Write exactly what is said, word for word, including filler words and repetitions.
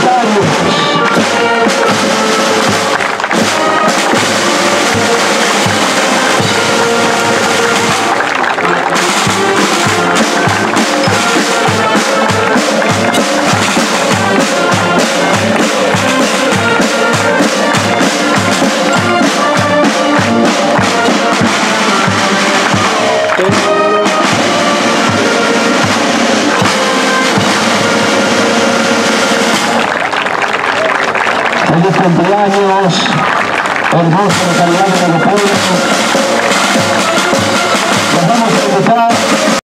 comentarios. Feliz cumpleaños, hermoso localidad de los pueblos. Nos vamos a invitar